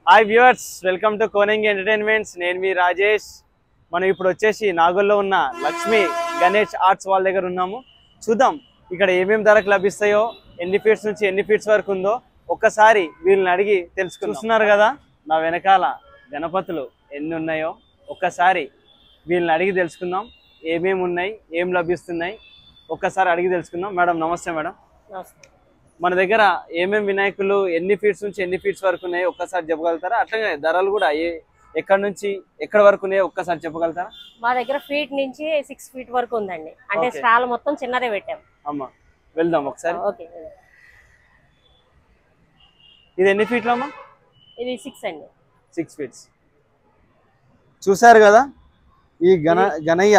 Hi viewers, welcome to Konangi Entertainments. నేను మీ రాజేష్. మనం ఇప్పుడు వచ్చేసి నాగోల్లో ఉన్న లక్ష్మి గణేష్ ఆర్ట్స్ వాళ్ళ దగ్గర ఉన్నాము. చూద్దాం ఇక్కడ ఏమేం ధరకు లభిస్తాయో, ఎన్ని ఫీట్స్ నుంచి ఎన్ని ఫీట్స్ వరకు ఉందో ఒక్కసారి వీళ్ళని అడిగి తెలుసుకుందాం. చూస్తున్నారు కదా నా వెనకాల గణపతులు ఎన్ని ఉన్నాయో ఒక్కసారి వీళ్ళని అడిగి తెలుసుకుందాం. ఏమేమి ఉన్నాయి, ఏం లభిస్తున్నాయి ఒక్కసారి అడిగి తెలుసుకుందాం. మేడం నమస్తే మేడం. నమస్తే. మన దగ్గర ఏమేమి వినాయకులు ఎన్ని ఫీట్స్ నుంచి ఎన్ని ఫీట్స్ వరకు ఉన్నాయో ఒక్కసారి చెప్పగలుగుతారా? అట్లాగే ధరలు కూడా ఎక్కడ నుంచి ఎక్కడ వరకు ఉన్నాయో ఒక్కసారి చెప్పగలుగుతారా? మా దగ్గర ఫీట్ నుంచి 6 ఫీట్ వరకు ఉందండి. అంటే స్టాల్ మొత్తం చిన్నదే పెట్టాం. అమ్మా వెళ్దాం ఒకసారి. ఓకే. ఇది ఎన్ని ఫీట్లు అమ్మా? ఇది 6 అండి. 6 ఫీట్స్. చూసారు కదా ఈ గణయ్య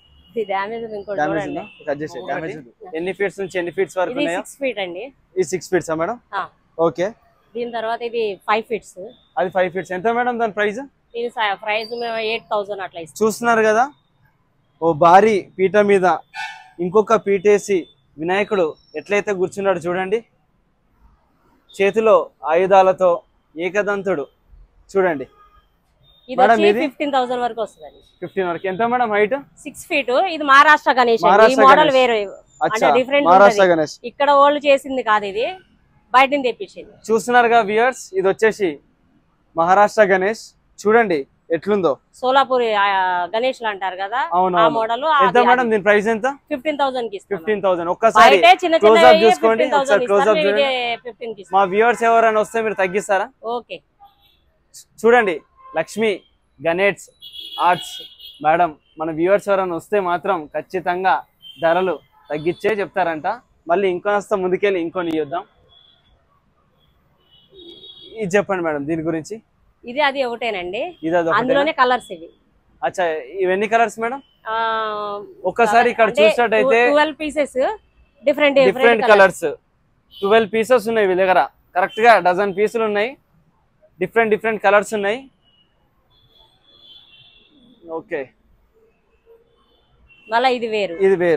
ఎన్ని ఫీట్స్ నుంచి ఎన్ని ఫీట్స్ వరకు ఉన్నాయో? 6 ఫీట్ అండి. ఈ 6 ఫీట్స్ మేడం? ఓకే. దీని తర్వాత ఇది 5 ఫీట్స్. అది 5 ఫీట్స్. ఎంత మేడం దాని ప్రైస్? దీని ప్రైస్ 8000 అట్లా ఇస్తాం. చూస్తున్నారు కదా ఓ భారీ పీట మీద ఇంకొక పీటేసి వినాయకుడు ఎట్లయితే కూర్చున్నాడు చూడండి. చేతిలో ఆయుధాలతో ఏకదంతుడు చూడండి. ఇది వచ్చి 15000 వరకు వస్తుంది. 15 వరకు. ఎంత మేడం హైట్? 6 ఫీట్. ఇది మహారాష్ట్ర గణేష్. ఈ మోడల్ వేరే, అంటే డిఫరెంట్ మహారాష్ట్ర గణేష్. ఇక్కడ ఓల్డ్ చేసింది కాదు, ఇది బయట నుంచి తెప్పించింది. చూస్తున్నారుగా వ్యూయర్స్, ఇది వచ్చేసి మహారాష్ట్ర గణేష్. చూడండి ఎట్లుందో. సోలాపూర్ గణేష్ అంటారు కదా, ఆ మోడల్. ఎంత మేడం దీని ప్రైస్ ఎంత? 15000 కి ఇస్తాం. 15000. ఒక్కసారి క్లోజ్ అప్ చూసుకోండి. క్లోజ్ అప్ చూడండి. మా వ్యూయర్స్ ఎవరైనా వస్తే మీరు తగ్గిస్తారా? ఓకే. చూడండి లక్ష్మి గణేష్ ఆర్ట్స్ మేడం మన వ్యూవర్స్ ఎవరైనా వస్తే మాత్రం ఖచ్చితంగా ధరలు తగ్గించే చెప్తారంట. మళ్ళీ ఇంకొస్తా ముందుకెళ్ళి ఇంకొని ఇద్దాం. ఇది చెప్పండి మేడం దీని గురించి. ఇది అది ఒకటేనండి. అందులోనే కలర్స్ ఇవి. అచ్చా, ఇవన్నీ కలర్స్ మేడం? ఒక్కసారి ఇక్కడ చూసినట్టయితే 12 పీసెస్ డిఫరెంట్ కలర్స్. 12 పీసెస్ ఉన్నాయి వీళ్ళ దగ్గర. కరెక్ట్ గా డజన్ పీసులు ఉన్నాయి. డిఫరెంట్ కలర్స్ ఉన్నాయి. ఓకే. మళ్ళీ ఇది వేరు.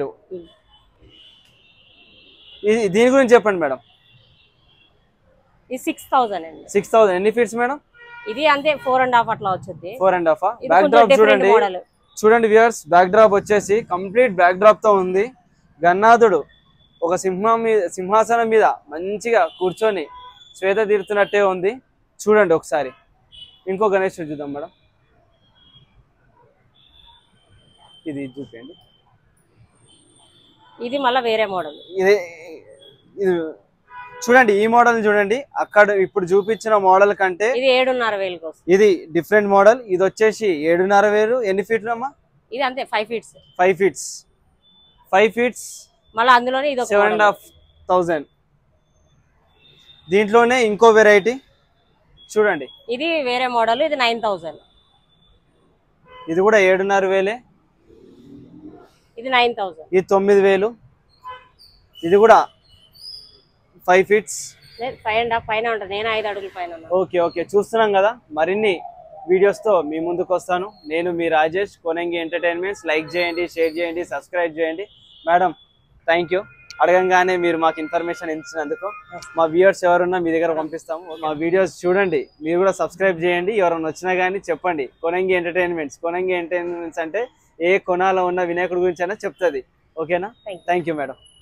దీని గురించి చెప్పండి మేడం. ఇది 6000 అండి. 6000. ఎన్ని ఫీట్స్ మేడం? ఇది అంతే 4.5 అట్లా వచ్చింది. 4.5. బ్యాక్ డ్రాప్ చూడండి వ్యూయర్స్. బ్యాక్ డ్రాప్ వచ్చేసి కంప్లీట్ బ్యాక్ డ్రాప్ తో ఉంది. గన్నాథుడు ఒక సింహాసనం మీద మంచిగా కూర్చొని శ్వేత తీరుతున్నట్టే ఉంది. చూడండి ఒకసారి. ఇంకో గణేష్ చూద్దాం మేడం. ఇది చూపండి. ఇది మళ్ళీ వేరే మోడల్. ఇది చూడండి, ఈ మోడల్ చూడండి. అక్కడ ఇప్పుడు చూపించిన మోడల్ కంటే ఇది 7500 ఇది డిఫరెంట్ మోడల్. ఇది వచ్చేసి 7500. ఎన్ని ఫీట్లు అమ్మా? ఇది అంతే 5 ఫీట్స్. 5 ఫీట్స్. మళ్ళీ అందులోనే ఇది 7,500. దీంట్లోనే ఇంకో వెరైటీ చూడండి. ఇది వేరే మోడల్. ఇది 9000. ఇది కూడా 7500. ఇది 9000. ఇది 9000. ఇది కూడా 5 ఫీట్స్. 5.5 పైన ఉంటుంది. నేను 5 అడుగుల పైన. ఓకే. చూస్తున్నాం కదా. మరిన్ని వీడియోస్ తో మీ ముందుకు వస్తాను. నేను మీ రాజేష్, కొనంగి ఎంటర్టైన్మెంట్స్. లైక్ చేయండి, షేర్ చేయండి, సబ్స్క్రైబ్ చేయండి. Madam thank you. అడగంగానే మీరు మాకు ఇన్ఫర్మేషన్ ఇచ్చినందుకు. మా వ్యూయర్స్ ఎవరున్నా మీ దగ్గర పంపిస్తాము. మా వీడియోస్ చూడండి, మీరు కూడా సబ్స్క్రైబ్ చేయండి. ఎవరైనా వచ్చినా కానీ చెప్పండి కొనంగి ఎంటర్టైన్మెంట్స్ అంటే ఏ కొనాలో ఉన్న వినాయకుడి గురించి అయినా చెప్తుంది. ఓకేనా? Thank you madam.